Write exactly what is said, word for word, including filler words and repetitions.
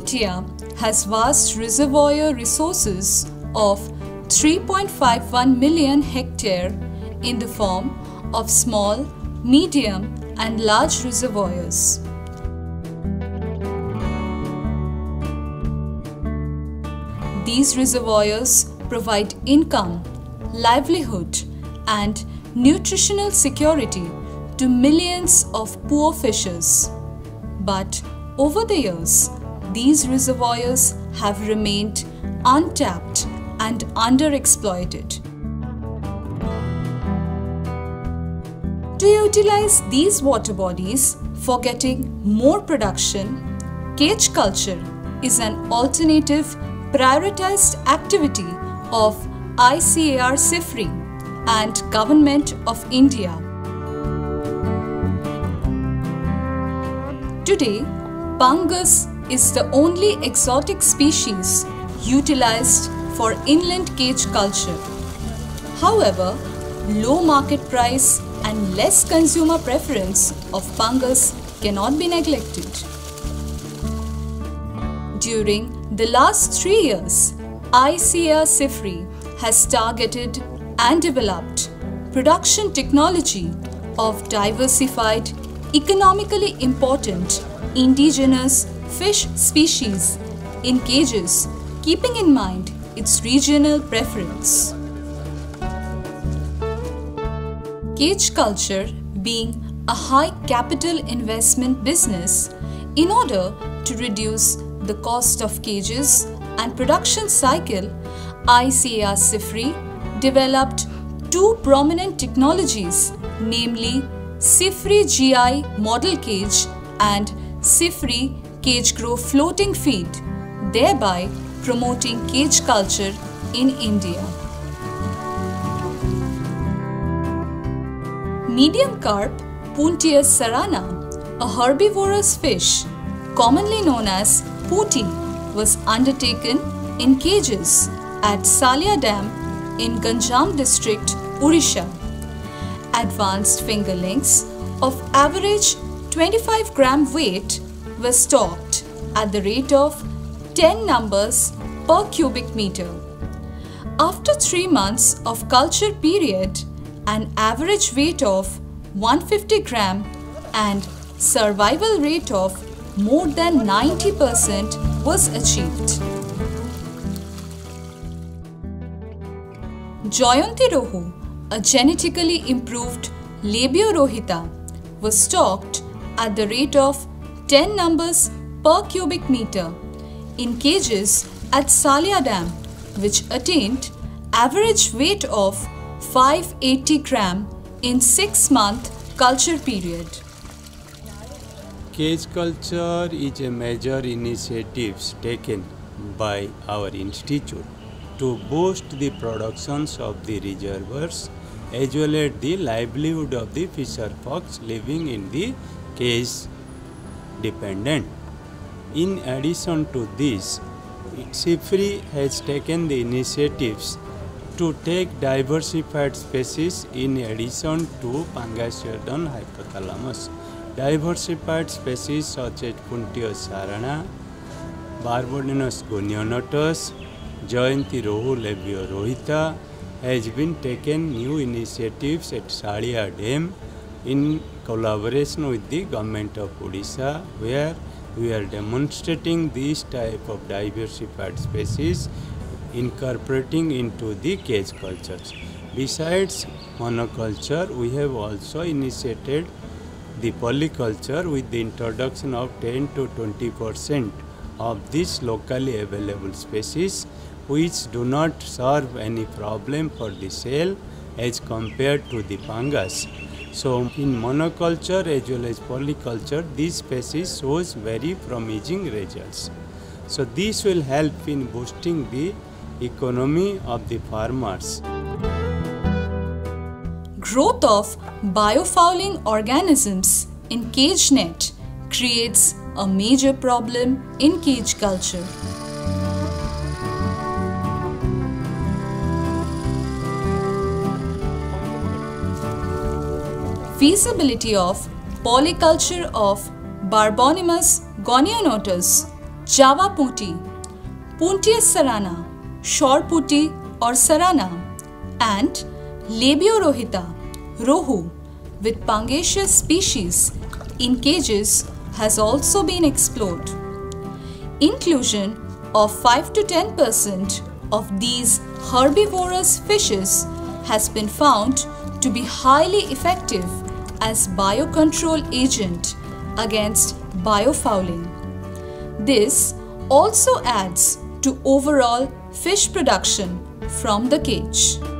India has vast reservoir resources of three point five one million hectare in the form of small, medium and large reservoirs. These reservoirs provide income, livelihood and nutritional security to millions of poor fishers. But over the years, these reservoirs have remained untapped and underexploited. To utilize these water bodies for getting more production, cage culture is an alternative prioritized activity of I C A R CIFRI and Government of India. Today, Pangus is the only exotic species utilized for inland cage culture. However, low market price and less consumer preference of Pangus cannot be neglected. During the last three years, I C A R CIFRI has targeted and developed production technology of diversified, economically important indigenous fish species in cages, keeping in mind its regional preference. Cage culture being a high capital investment business, in order to reduce the cost of cages and production cycle, I C A R CIFRI developed two prominent technologies, namely CIFRI G I model cage and CIFRI Cage Grow floating feed, thereby promoting cage culture in India. Medium carp Puntius sarana, a herbivorous fish commonly known as Puti, was undertaken in cages at Salia Dam in Ganjam district, Odisha. Advanced fingerlings of average twenty-five gram weight were stocked at the rate of ten numbers per cubic meter. After three months of culture period, an average weight of one hundred fifty gram and survival rate of more than ninety percent was achieved. Jayanti Rohu, a genetically improved Labiorohita, was stocked at the rate of ten numbers per cubic meter in cages at Salia Dam, which attained average weight of five hundred eighty gram in six month culture period. Cage culture is a major initiative taken by our institute to boost the productions of the reservoirs as well as the livelihood of the fisher folks living in the cage dependent. In addition to this, CIFRI has taken the initiatives to take diversified species in addition to Pangasiodon hypothalamus. Diversified species such as Puntius sarana, Barbodinus gonionotus, Jayanti Rohu Labiorohita has been taken new initiatives at Salia Dam in collaboration with the Government of Odisha, where we are demonstrating this type of diversified species incorporating into the cage cultures. Besides monoculture, we have also initiated the polyculture with the introduction of ten to twenty percent of these locally available species, which do not serve any problem for the sale as compared to the Pangus. So in monoculture as well as polyculture, these species shows very promising results. So this will help in boosting the economy of the farmers. Growth of biofouling organisms in cage net creates a major problem in cage culture. Feasibility of polyculture of Barbonimus gonionotus Java putti, Puntius cerana, shore putti or cerana, and Labiorohita, rohu, with Pangaseous species in cages has also been explored. Inclusion of five to ten percent of these herbivorous fishes has been found to be highly effective as biocontrol agent against biofouling. This also adds to overall fish production from the cage.